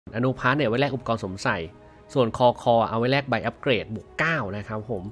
อนุพาร์ทเนี่ยไว้แลกอุปกรณ์สวมใส่ส่วนคอเอาไว้แลกใบอัปเกรดบวก9นะครับผม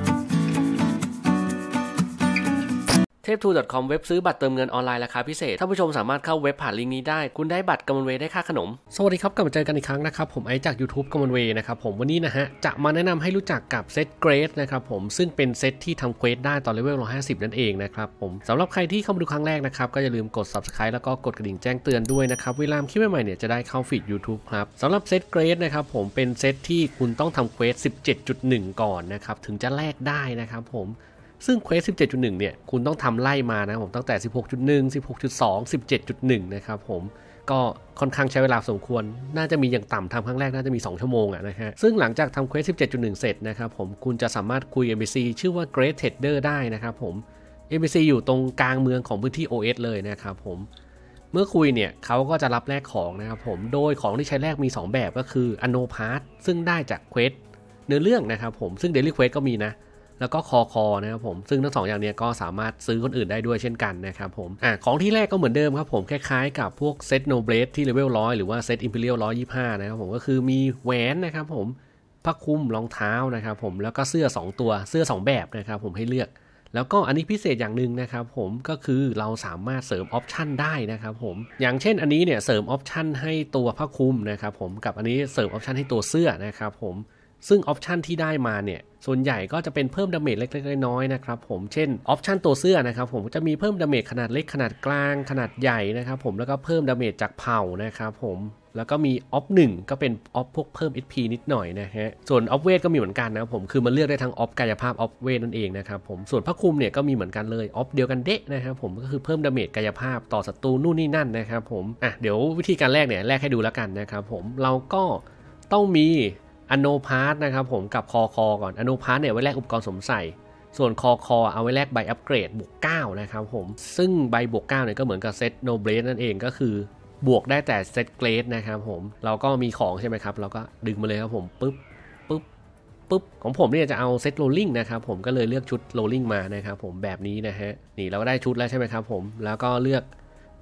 เทพทู .com เว็บซื้อบัตรเติมเงินออนไลน์ราคาพิเศษท่านผู้ชมสามารถเข้าเว็บผ่านลิงก์นี้ได้คุณได้บัตรกำมลเวย์ได้ค่าขนมสวัสดีครับกลับมาเจอกันอีกครั้งนะครับผมไอจาก YouTube กำมลเวย์นะครับผมวันนี้นะฮะจะมาแนะนำให้รู้จักกับเซตเกรดนะครับผมซึ่งเป็นเซตที่ทำเควสได้ตอนเลเวล150นั่นเองนะครับผมสำหรับใครที่เข้ามาดูครั้งแรกนะครับก็อย่าลืมกด Subscribe แล้วก็กดกระดิ่งแจ้งเตือนด้วยนะครับเวลาคลิปใหม่ๆเนี่ยจะได้เข้าฟีด YouTube ครับสำหรับเซตเกรดนะครับผมเป็นเซตที่คุณต้องทำเควส 17.1 ก่อนนะครับถึงจะแลกได้นะครับผมซึ่งเควส 17.1 เนี่ยคุณต้องทำไล่มานะผมตั้งแต่ 16.1 16.2 17.1 นะครับผมก็ค่อนข้างใช้เวลาสมควรน่าจะมีอย่างต่ำทำครั้งแรกน่าจะมี2ชั่วโมงนะฮะซึ่งหลังจากทำเควส 17.1 เสร็จนะครับผมคุณจะสามารถคุย NPC ชื่อว่า Great Trader ได้นะครับผม NPC อยู่ตรงกลางเมืองของพื้นที่ OS เลยนะครับผมเมื่อคุยเนี่ยเขาก็จะรับแลกของนะครับผมโดยของที่ใช้แลกมี2แบบก็คือ Anno Pass ซึ่งได้จากเควสเนื้อเรื่องนะครับผมซึ่ง Daily Quest ก็มีนะแล้วก็คอนะครับผมซึ่งทั้ง2อย่างนี้ก็สามารถซื้อคนอื่นได้ด้วยเช่นกันนะครับผมของที่แรกก็เหมือนเดิมครับผมคล้ายๆกับพวกเซตโนเบลสที่เลเวล100หรือว่าเซตอิมพีเรียล125นะครับผมก็คือมีแหวนนะครับผมผ้าคลุมรองเท้านะครับผมแล้วก็เสื้อ2ตัวเสื้อ2แบบนะครับผมให้เลือกแล้วก็อันนี้พิเศษอย่างหนึ่งนะครับผมก็คือเราสามารถเสริมออปชันได้นะครับผมอย่างเช่นอันนี้เนี่ยเสริมออปชันให้ตัวผ้าคลุมนะครับผมกับอันนี้เสริมออปชันให้ตัวเสื้อนะครับผมซึ่งออปชันที่ได้มาเนี่ยส่วนใหญ่ก็จะเป็นเพิ่มดาเมจเล็กๆน้อยๆนะครับผมเช่นออปชันตัวเสื้อนะครับผมจะมีเพิ่มดาเมจขนาดเล็กขนาดกลางขนาดใหญ่นะครับผมแล้วก็เพิ่มดาเมจจากเผ่านะครับผมแล้วก็มีออฟ1ก็เป็นออฟพวกเพิ่ม HP นิดหน่อยนะฮะส่วนออฟเวทก็มีเหมือนกันนะครับผมคือมันเลือกได้ทั้งออฟกายภาพออฟเวทนั่นเองนะครับผมส่วนผ้าคลุมเนี่ยก็มีเหมือนกันเลยออฟเดียวกันเดะนะครับผมก็คือเพิ่มดาเมจกายภาพต่อศัตรูนู่นนี่นั่นนะครับผมเดี๋ยววิธีการแลกเนี่ยแลกให้ดูแล้วกันนะครับผมเราก็ต้องมีอโนพาร์ทนะครับผมกับคอก่อนอโนพาร์ทเนี่ยไว้แลกอุปกรณ์สวมใส่ส่วนคอเอาไว้แลกใบอัปเกรดบวก9นะครับผมซึ่งใบบวก9เนี่ยก็เหมือนกับเซตโนเบลสนั่นเองก็คือบวกได้แต่เซตเกรดนะครับผมเราก็มีของใช่ไหมครับเราก็ดึงมาเลยครับผมปึ๊บของผมเนี่ยจะเอาเซตโรลลิ่งนะครับผมก็เลยเลือกชุดโรลลิ่งมานะครับผมแบบนี้นะฮะนี่เราก็ได้ชุดแล้วใช่ไหมครับผมแล้วก็เลือก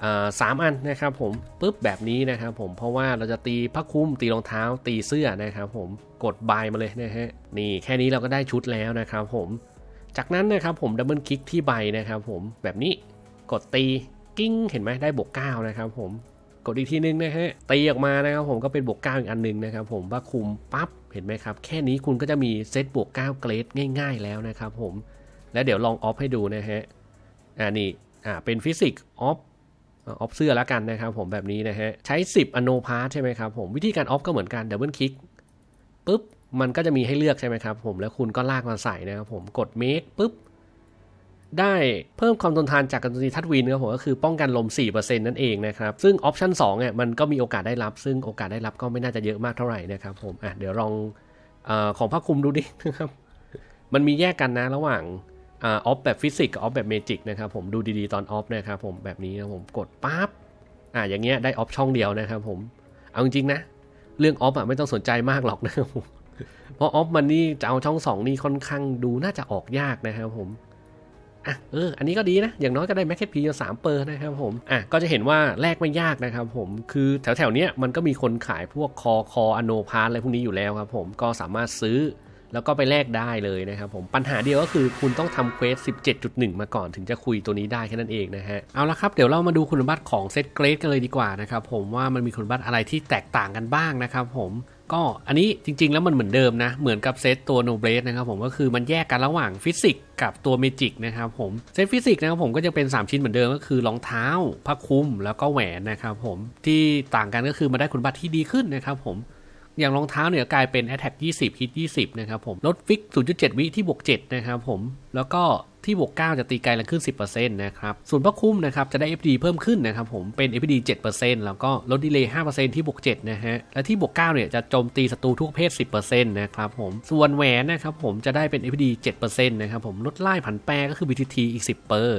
3 อันนะครับผมปึ๊บแบบนี้นะครับผมเพราะว่าเราจะตีผ้าคลุมตีรองเท้าตีเสื้อนะครับผมกดบายมาเลยนะฮะนี่แค่นี้เราก็ได้ชุดแล้วนะครับผมจากนั้นนะครับผมดับเบิลคลิกที่ใบนะครับผมแบบนี้กดตีกิ้งเห็นไหมได้บวก9นะครับผมกดอีกทีนึงนะฮะตีออกมานะครับผมก็เป็นบวก9อีกอันนึงนะครับผมผ้าคลุมปั๊บเห็นไหมครับแค่นี้คุณก็จะมีเซตบวก9เกรดง่ายๆแล้วนะครับผมแล้วเดี๋ยวลองออฟให้ดูนะฮะนี่เป็นฟิสิกส์ออฟเสื้อแล้วกันนะครับผมแบบนี้นะฮะใช้10อโนพาร์ทใช่ไหมครับผมวิธีการออฟก็เหมือนกันดับเบิลคลิกปุ๊บมันก็จะมีให้เลือกใช่ไหมครับผมแล้วคุณก็ลากมาใส่นะครับผมกดเมคปุ๊บได้เพิ่มความทนทานจากการโจมตีทัดวินนะครับผมก็คือป้องกันลม 4% นั่นเองนะครับซึ่งออปชั่น2เนี่ยมันก็มีโอกาสได้รับซึ่งโอกาสได้รับก็ไม่น่าจะเยอะมากเท่าไหร่นะครับผมเดี๋ยวลองของผ้าคลุมดูดินะครับมันมีแยกกันนะระหว่างออฟแบบฟิสิกส์กับออฟแบบเมจิกนะครับผมดูดีๆตอนออฟนะครับผมแบบนี้นะผมกดปั๊บอย่างเงี้ยได้ออฟช่องเดียวนะครับผมเอาจริงๆนะเรื่องออฟไม่ต้องสนใจมากหรอกนะครับเพราะออฟมันนี่จะเอาช่อง2นี่ค่อนข้างดูน่าจะออกยากนะครับผมอันนี้ก็ดีนะอย่างน้อยก็ได้แม็กเก็ตพีอยู่3เปอร์นะครับผมก็จะเห็นว่าแลกไม่ยากนะครับผมคือแถวๆเนี้ยมันก็มีคนขายพวกคออโนพาร์ทอะไรพวกนี้อยู่แล้วครับผมก็สามารถซื้อแล้วก็ไปแลกได้เลยนะครับผมปัญหาเดียวก็คือคุณต้องทำเควส 17.1 มาก่อนถึงจะคุยตัวนี้ได้แค่นั้นเองนะฮะเอาละครับเดี๋ยวเรามาดูคุณสมบัติของเซตเกรดกันเลยดีกว่านะครับผมว่ามันมีคุณสมบัติอะไรที่แตกต่างกันบ้างนะครับผมก็อันนี้จริงๆแล้วมันเหมือนเดิมนะเหมือนกับเซตตัวโนเบลสนะครับผมก็คือมันแยกกันระหว่างฟิสิกส์กับตัวเมจิกนะครับผมเซตฟิสิกส์นะครับผมก็จะเป็น3ชิ้นเหมือนเดิมก็คือรองเท้าผ้าคลุมแล้วก็แหวนนะครับผมที่ต่างกันก็คือมาได้คุณสมบัติที่ดีขึ้นนะครับผมอย่างรองเท้าเนี่ยกลายเป็น Attack 20 Hit 20นะครับผมลดฟิก 0.7 วิที่บวก7นะครับผมแล้วก็ที่บวก9จะตีไกลขึ้น 10% นะครับส่วนผ้าคลุมนะครับจะได้ FD เพิ่มขึ้นนะครับผมเป็น FD 7% แล้วก็ลดดีเลย์ 5% ที่บวก7นะฮะและที่บวก9เนี่ยจะโจมตีศัตรูทุกประเภท 10% นะครับผมส่วนแหวนนะครับผมจะได้เป็น FD 7% นะครับผมลดไล่ผันแปรก็คือ BTT อีก 10%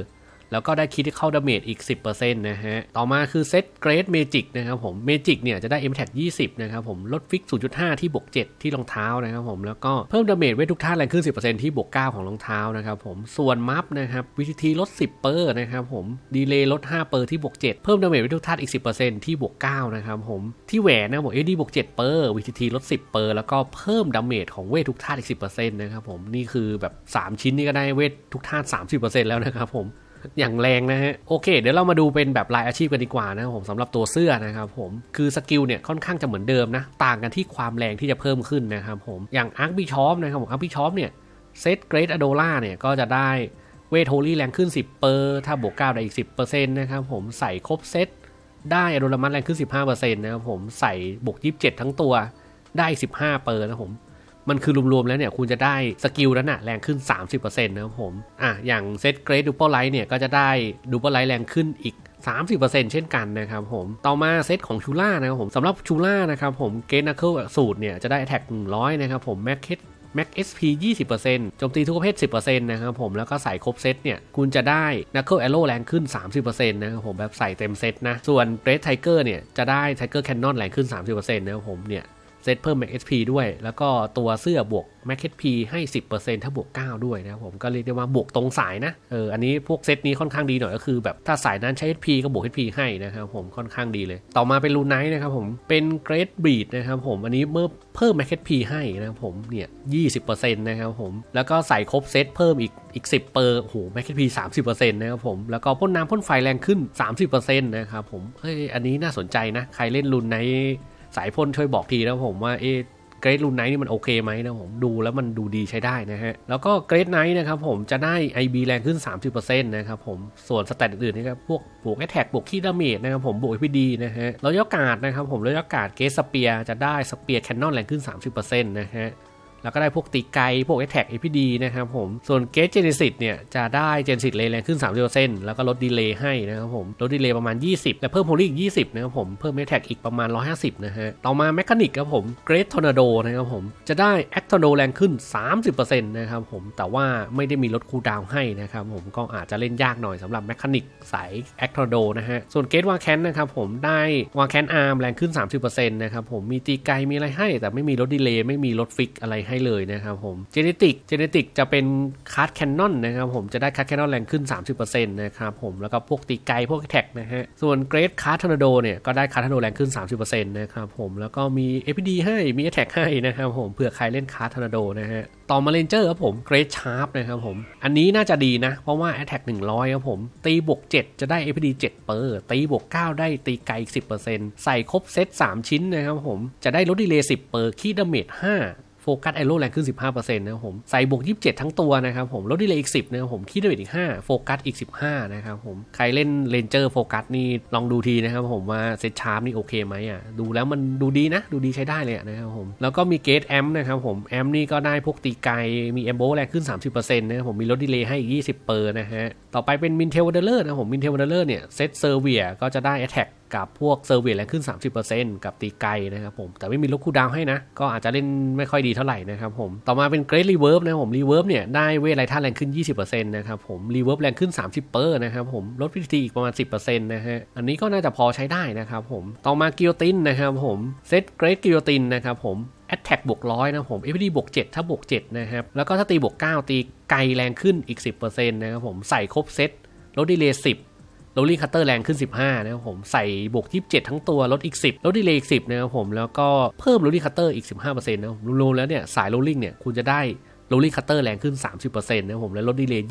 แล้วก็ได้ Critical Damage อีก 10% นะฮะต่อมาคือเซต Great Magic นะครับผม Magic เนี่ยจะได้ Impact 20 นะครับผมลดฟิก 0.5 ที่บวก 7 ที่รองเท้านะครับผมแล้วก็เพิ่ม Damage เวททุกท่าแรงขึ้น 10% ที่บวก 9 ของรองเท้านะครับผมส่วนมัฟนะครับ VTT ลด 10 เปอร์นะครับผม Delay ลด 5 เปอร์ที่บวก 7 เพิ่ม Damage เวททุกท่าอีก 10% ที่บวก 9 นะครับผมที่แหวนนะผม AD บวก 7 เปอร์ VTT ลด 10 เปอร์แล้วก็เพิ่ม Damage ของเวททุกท่าอีก 10% นะครับผมนี่คือแบบ3ชิ้นนี่ก็ได้เวททุกท่า 30% แล้วนะครับผมอย่างแรงนะฮะโอเคเดี๋ยวเรามาดูเป็นแบบรายอาชีพกันดีกว่านะครับผมสำหรับตัวเสื้อนะครับผมคือสกิลเนี่ยค่อนข้างจะเหมือนเดิมนะต่างกันที่ความแรงที่จะเพิ่มขึ้นนะครับผมอย่างอาร์คบิชอปนะครับผมอาร์คบิชอปเนี่ยเซตเกรทอะโดล่าเนี่ยก็จะได้เวทโฮลี่แรงขึ้น10%ถ้าบวก9ได้อีก 10% นะครับผมใส่ครบเซตได้อะโดรามัสแรงขึ้น 15% นะครับผมใส่บวก27ทั้งตัวได้15%นะครับผมมันคือรวมๆแล้วเนี่ยคุณจะได้สกิลนั้นนะแรงขึ้น 30% นะครับผมอย่างเซตเกรดดูเปิลไลท์เนี่ยก็จะได้ดูเปิลไลท์แรงขึ้นอีก 30% เช่นกันนะครับผมต่อมาเซตของชูล่านะครับผมสำหรับชูล่านะครับผมเกรดนักเคิลสูตรเนี่ยจะได้ Attack 100 นะครับผมMax SP 20% โจมตีทุกประเภท 10% นะครับผมแล้วก็ใส่ครบเซตเนี่ยคุณจะได้ Knuckle Arrow แรงขึ้น 30% นะครับผมแบบใส่เต็มเซตนะส่วน Great Tiger เนี่ยจะได้ Tiger Cannon แรงขึ้น 30% นะครับผมเนี่ยเซตเพิ่ม Max SP ด้วยแล้วก็ตัวเสื้อบวก Max HP ให้ 10% ถ้าบวก 9 ด้วยนะครับผมก็เรียกได้ว่าบวกตรงสายนะอันนี้พวกเซตนี้ค่อนข้างดีหน่อยก็คือแบบถ้าสายนั้นใช้ HP ก็บวก HP ให้นะครับผมค่อนข้างดีเลยต่อมาเป็น Rune Knight นะครับผมเป็น Great Breed นะครับผมอันนี้เพิ่ม Max HP ให้นะครับผมเนี่ย 20% นะครับผมแล้วก็ใส่ครบเซตเพิ่มอีก 10%โอ้โห Max HP 30% นะครับผมแล้วก็พ่นน้ำพ่นไฟแรงขึ้น 30% นะครับผมอันนี้น่าสนใจนะใครเล่น Rune Knightสายพ่นช่วยบอกทีนะผมว่าเกรดรูนไนท์นี่มันโอเคไหมนะผมดูแล้วมันดูดีใช้ได้นะฮะแล้วก็เกรดไนท์นะครับผมจะได้ IB แรงขึ้น 30% นะครับผมส่วนสแตทอื่นๆนี่ครับพวกบวกแอทแทกบวกคีดาเมจนะครับผมบวก FPD นะฮะรอยการ์ดนะครับผมรอยการ์ดเกสสเปียร์จะได้สเปียร์แคนนอนแรงขึ้น 30% นะฮะแล้วก็ได้พวกตีไกพวก Attack APD นะครับผมส่วน Gate Genesis เนี่ยจะได้ Genesis แรงขึ้น 30% แล้วก็ลดดีเลย์ให้นะครับผมลดดีเลย์ประมาณ20และเพิ่ม Holy อีก20นะครับผมเพิ่ม Attack อีกประมาณ150นะฮะต่อมา Mechanic ครับผม Great Tornado นะครับผมจะได้ Act Tornado แรงขึ้น 30% นะครับผมแต่ว่าไม่ได้มีลดคูลดาวน์ให้นะครับผมก็อาจจะเล่นยากหน่อยสำหรับ Mechanic สาย Act Tornado นะฮะส่วน Gate Wakan นะครับผมได้ Wakan Arm แรงขึ้น 30% นะครับผมมีตีไกมีอะไรให้แต่ไม่มีลดดีเลย์ไม่มีลดฟิกอะไรให้เลยนะครับผมเจเนติกจะเป็นคาร์ดแคนนอนนะครับผมจะได้คาร์ดแคนนอนแรงขึ้น 30% นะครับผมแล้วก็พวกตีไกพวกแท็กนะฮะส่วนเกรดคาร์ดทอร์นาโดเนี่ยก็ได้คาร์ดทอร์นาโดแรงขึ้น 30% นะครับผมแล้วก็มี FPD ให้มี Attack ให้นะครับผมเผื่อใครเล่นคาร์ดทอร์นาโดนะฮะต่อมาเรนเจอร์ครับผมเกรดชาร์ปนะครับผมอันนี้น่าจะดีนะเพราะว่า Attack 100ครับผมตีบวก7จะได้ FPD 7%ตีบวก9ได้ตีไกอีก 10% ใส่ครบเซต3ชิ้นนะครับผมจะได้ลดดีเลย์ 10%คีดาเมจ5โฟกัสไอโร่แรงขึ้น 15% นะครับผมใส่บวก27ทั้งตัวนะครับผมลดดีเลย์อีก10นะครับผมคีดาเมจอีก5โฟกัสอีก15นะครับผมใครเล่นเรนเจอร์โฟกัสนี่ลองดูทีนะครับผมว่าเซตชาร์ปนี่โอเคไหมดูแล้วมันดูดีนะดูดีใช้ได้เลยนะครับผมแล้วก็มีเกตแอมนะครับผมแอมนี่ก็ได้พวกตีไกมีแอมโบแรงขึ้น 30% นะครับผมมีลดดีเลย์ให้อีก20%นะฮะต่อไปเป็นมินเทลวันเดอร์นะผมมินเทลวันเดอร์เนี่ยเซตเซอร์เวียก็จะได้ Attackกับพวกเซอร์เวียแรงขึ้น 30% กับตีไกนะครับผมแต่ไม่มีลดคูลดาวน์ให้นะก็อาจจะเล่นไม่ค่อยดีเท่าไหร่นะครับผมต่อมาเป็นเกรดรีเวิร์บนะครับผมรีเวิร์บเนี่ยได้เวทไรท่าแรงขึ้น 20% นะครับผมรีเวิร์บแรงขึ้น 30% นะครับผมลด PTT อีกประมาณ 10% นะฮะอันนี้ก็น่าจะพอใช้ได้นะครับผมต่อมากิโยตินนะครับผมเซตเกรดกิโยตินนะครับผมAttack บวก100นะผม FPD บวก7ถ้าบวก7นะครับแล้วก็ถ้าตีบวก9ตีไกแรงขึ้นอีก 10% นะครับผมใส่ครบเซตลดดีเลย์10โรลลิ่งคัตเตอร์แรงขึ้น15นะครับผมใส่บวก27ทั้งตัวลดอีก10ลดดีเลย์อีก10นะครับผมแล้วก็เพิ่มโรลลิ่งคัตเตอร์อีก 15% นะรวมๆแล้วเนี่ยสายโรลลิ่งเนี่ยคุณจะได้โรลลิ่งคัตเตอร์แรงขึ้น 30% นะครับผมและลดดีเลย์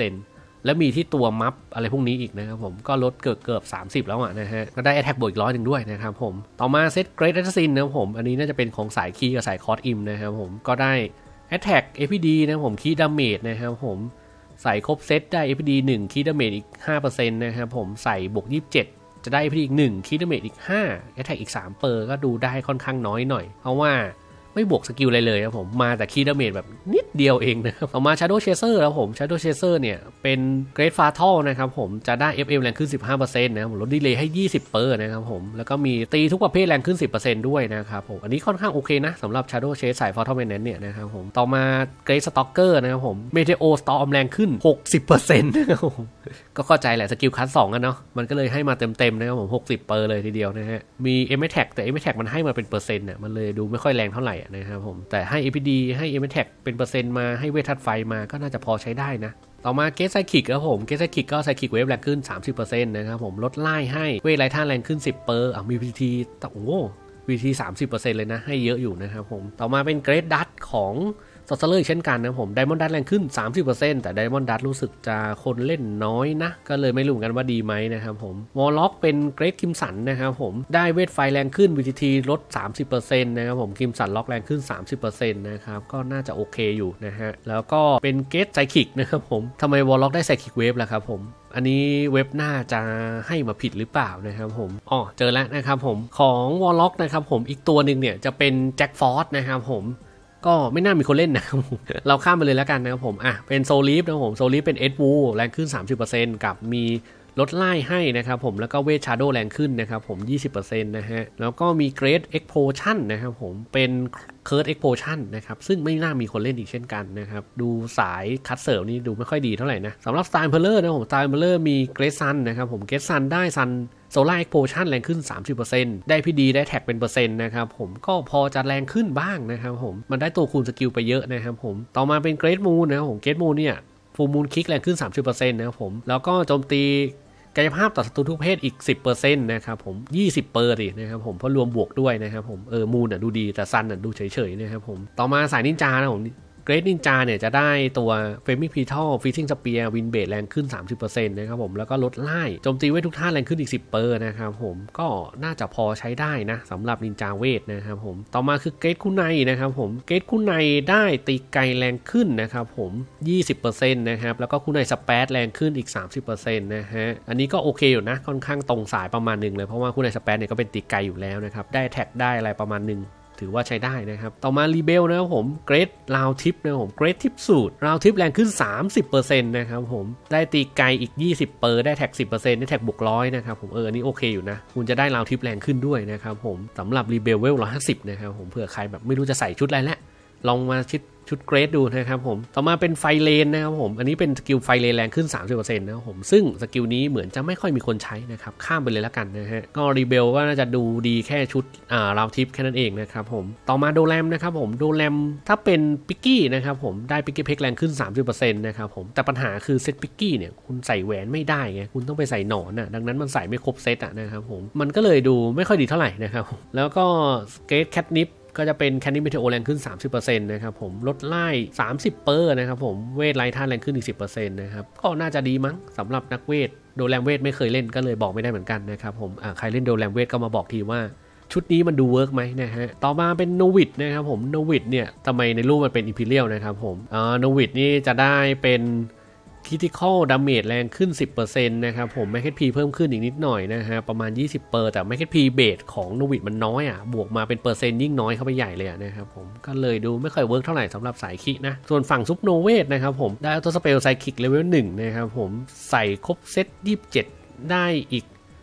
20% แล้วมีที่ตัวมัฟอะไรพวกนี้อีกนะครับผมก็ลดเกือบ30แล้วนะฮะก็ได้ Attack บวกอีก100ด้วยนะครับผมต่อมาเซต Great Assassin นะครับผมอันนี้น่าจะเป็นของสายคีกับสายคอร์สอิมนะครับผมก็ได้ Attack APD นะผมคีดาเมจนะครับผมใส่ครบเซตได้ FPD 1คีดาเมจอีก 5% นะครับผมใส่บวก27จะได้ FPD อีก1คีดาเมจอีก5 Attack อีก3%ก็ดูได้ค่อนข้างน้อยหน่อยเพราะว่าไม่บวกสกิลอะไรเลยครับผมมาแต่คีดาเมจแบบนิดเดียวเองนะครับต่อมา Shadow Chaser แล้วผม Shadow Chaser เนี่ยเป็น Great Fatal นะครับผมจะได้ FM แรงขึ้น 15% นะครับผมลดดีเลย์ให้ 20% นะครับผมแล้วก็มีตีทุกประเภทแรงขึ้น 10% ด้วยนะครับผมอันนี้ค่อนข้างโอเคนะสำหรับ Shadow Chase สาย Fatal Maintenance เนี่ยนะครับผมต่อมา Great Stalker นะครับผม Meteor Storm แรงขึ้น 60% นะครับผมก็เข้าใจแหละสกิลคัส2กันเนาะมันก็เลยให้มาเต็มๆนะครับผม 60% เลยทีเดียวนะฮะมี M-Attack แต่ M-Attack มันให้มาเป็นเปอร์เซ็นต์เนี่ยมันเลยดูไม่ค่อยแรงเท่าไหร่นะครับผมแต่ให้ APD ให้ M-Attack เป็นเปอร์เซ็นต์มาให้เวทธาตุไฟมาก็น่าจะพอใช้ได้นะต่อมาเกสไซคิกครับผมเกสไซคิกก็ไซคิกเวฟแรงขึ้น 30% นะครับผมลดไล่ให้เวทไร้ท่าแรงขึ้น 10% มี VT โอ้โห VT 30% เลยนะให้เยอะอยู่นะครับผมต่อมาเป็นเกรดดัตของซอสเซอร์เช่นกันนะผมไดมอนด์ดัตแรงขึ้น 30% แต่ไดมอนด์ดัตรู้สึกจะคนเล่นน้อยนะก็เลยไม่รู้เหมือนกันว่าดีไหมนะครับผมวอลล็อกเป็นเกรดคิมสันนะครับผมได้เวทไฟแรงขึ้น VTT ลด 30% นะครับผมคิมสันล็อกแรงขึ้น 30% นะครับก็น่าจะโอเคอยู่นะฮะแล้วก็เป็นเกรดไซคิกนะครับผมทำไมวอลล็อกได้ไซคิกเวฟล่ะครับผมอันนี้เว็บน่าจะให้มาผิดหรือเปล่านะครับผมเจอแล้วนะครับผมของวอลล็อกนะครับผมอีกตัวหนึ่งเนี่ยจะเป็นแจ็คฟอร์ดนะครับผมก็ไม่น่ามีคนเล่นนะครับเราข้ามไปเลยแล้วกันนะครับผมเป็นโซลิฟนะครับผมโซลิฟเป็นเอ็ดวูแรงขึ้น 30% กับมีลดไล่ให้นะครับผมแล้วก็เวทชาโดว์แรงขึ้นนะครับผม 20% นะฮะแล้วก็มีเกรดเอ็กโพชั่นนะครับผมเป็นเคิร์ดเอ็กโพชั่นนะครับซึ่งไม่น่ามีคนเล่นอีกเช่นกันนะครับดูสายคัดเสิร์ฟนี่ดูไม่ค่อยดีเท่าไหร่นะสำหรับสไตล์เพลเลอร์นะผมสไตล์เพลเลอร์มีเกรดซันนะครับผมเกรดซันได้ซันโซล่าเอ็กโพชั่นแรงขึ้น 30% ได้พีดีได้แท็กเป็นเปอร์เซ็นต์นะครับผมก็พอจะแรงขึ้นบ้างนะครับผมมันได้ตัวคูณสกิลไปเยอะนะครับผมต่อมาเป็นเกรดมูนนะครับผมเกรดมูนเนี่ยฟูลมูนคิกแรงขึ้น 30% นะครับผมแล้วก็โจมตีกายภาพต่อศัตรูทุกเพศอีก 10% นะครับผม 20% ดินะครับผมเพราะรวมบวกด้วยนะครับผมมูนดูดีแต่ซันดูเฉยๆนะครับผมต่อมาสายนินจานะผมเกรดนินจาเนี่ยจะได้ตัวเฟมิพีทัลฟิชชิ่งสเปียร์วินเบดแรงขึ้น 30% นะครับผมแล้วก็ลดไล่โจมตีเวททุกท่าแรงขึ้นอีก 10% นะครับผมก็น่าจะพอใช้ได้นะสำหรับนินจาเวทนะครับผมต่อมาคือเกรดคุไนนะครับผมเกรดคุไนได้ตีไกลแรงขึ้นนะครับผม 20% นะครับแล้วก็คุไนสเปซแรงขึ้นอีก 30% นะฮะอันนี้ก็โอเคอยู่นะค่อนข้างตรงสายประมาณนึงเลยเพราะว่าคุไนสเปซเนี่ยก็เป็นตีไกลอยู่แล้วนะครับได้แท็กได้อะไรประมาณนึงถือว่าใช้ได้นะครับต่อมารีเบลนะครับผมเกรดราวทิปนะครับผมเกรดทิปสูตรราวทิปแรงขึ้น 30% นะครับผมได้ตีไกลอีก 20% ได้แท็ก 10% ได้แท็กบวก100นะครับผมอันนี้โอเคอยู่นะคุณจะได้ราวทิปแรงขึ้นด้วยนะครับผมสำหรับรีเบลเวล150นะครับผมเผื่อใครแบบไม่รู้จะใส่ชุดอะไรแล้วลองมาชุดเกรดดูนะครับผมต่อมาเป็นไฟเลนนะครับผมอันนี้เป็นสกิลไฟเลนแรงขึ้น 30% นะครับผมซึ่งสกิลนี้เหมือนจะไม่ค่อยมีคนใช้นะครับข้ามไปเลยแล้วกันนะฮะก็รีเบลก็น่าจะดูดีแค่ชุดราวทิปแค่นั้นเองนะครับผมต่อมาโดแรมนะครับผมโดแรมถ้าเป็นปิกกี้นะครับผมได้ปิกกี้เพกแรงขึ้น 30% นะครับผมแต่ปัญหาคือเซตปิกกี้เนี่ยคุณใส่แหวนไม่ได้ไงคุณต้องไปใส่หนอนดังนั้นมันใส่ไม่ครบเซตนะครับผมมันก็เลยดูไม่ค่อยดีเท่าไหร่นะครับแล้วก็เกรดแคทนิปก็จะเป็นแคนดี้เมเทโอแรงขึ้น 30% นะครับผมลดไล่ 30% นะครับผมเวทไร้ท่าแรงขึ้นอีก 10% นะครับก็น่าจะดีมั้งสำหรับนักเวทโดแรมเวทไม่เคยเล่นก็เลยบอกไม่ได้เหมือนกันนะครับผมใครเล่นโดแรมเวทก็มาบอกทีว่าชุดนี้มันดูเวิร์กไหมนะฮะต่อมาเป็นโนวิดนะครับผมโนวิดเนี่ยทำไมในรูปมันเป็นอิมพีเรียลนะครับผมโนวิดนี่จะได้เป็นCritical Damage แรงขึ้น 10% นะครับผม MHP เพิ่มขึ้นอีกนิดหน่อยนะฮะประมาณ 20% แต่ MHP เบสของโนวิดมันน้อยบวกมาเป็นเปอร์เซ็นต์ยิ่งน้อยเข้าไปใหญ่เลยนะครับผมก็เลยดูไม่ค่อยเวิร์กเท่าไหร่สำหรับสายคินะส่วนฝั่งซุปโนเวทนะครับผมได้อัลโตสเปลไซคิกเลเวล 1นะครับผมใส่ครบเซต27ได้อีก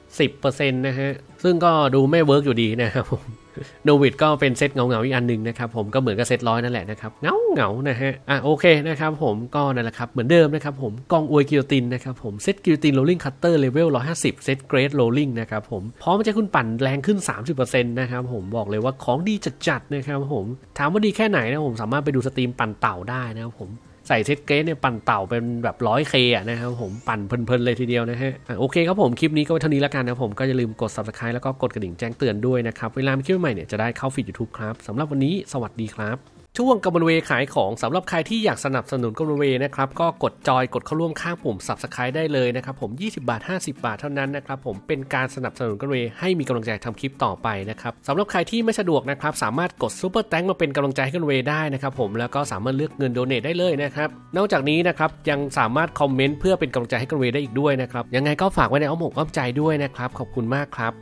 10% นะฮะซึ่งก็ดูไม่เวิร์กอยู่ดีนะครับผมโนวิดก็เป็นเซตเงาๆอีกอันนึงนะครับผมก็เหมือนกับเซต100นั่นแหละนะครับเงานะฮะโอเคนะครับผมก็นั่นแหละครับเหมือนเดิมนะครับผมกองอวยกิโยตินนะครับผมเซตกิโยตินโรลลิ่งคัตเตอร์เลเวล150เซตเกรดโรลลิ่งนะครับผมพร้อมจะคุณปั่นแรงขึ้น 30% นะครับผมบอกเลยว่าของดีจัดๆนะครับผมถามว่าดีแค่ไหนนะผมสามารถไปดูสตรีมปั่นเต่าได้นะครับผมใส่เซตเกรดเนี่ยปั่นเต่าเป็นแบบ 100K นะครับผมปั่นเพลินๆเลยทีเดียวนะฮะโอเคครับผมคลิปนี้ก็ไว้เท่านี้แล้วกันนะผมก็อย่าลืมกด Subscribe แล้วก็กดกระดิ่งแจ้งเตือนด้วยนะครับเวลามีคลิปใหม่เนี่ยจะได้เข้าฟีด YouTube ครับสำหรับวันนี้สวัสดีครับช่วงกำมะเวขายของสำหรับใครที่อยากสนับสนุนกำมะเวนะครับก็กดจอยกดเข้าร่วมข้างปุ่ม Subscribe ได้เลยนะครับผม20 บาท 50 บาทเท่านั้นนะครับผมเป็นการสนับสนุนกำมะเวให้มีกำลังใจทำคลิปต่อไปนะครับสำหรับใครที่ไม่สะดวกนะครับสามารถกดซุปเปอร์แตงมาเป็นกำลังใจให้กำมะเวได้นะครับผมแล้วก็สามารถเลือกเงินโดเนทได้เลยนะครับนอกจากนี้นะครับยังสามารถคอมเมนต์เพื่อเป็นกำลังใจให้กำมะเวได้อีกด้วยนะครับยังไงก็ฝากไว้ในอ้อมอกอ้อมใจด้วยนะครับขอบคุณมากครับ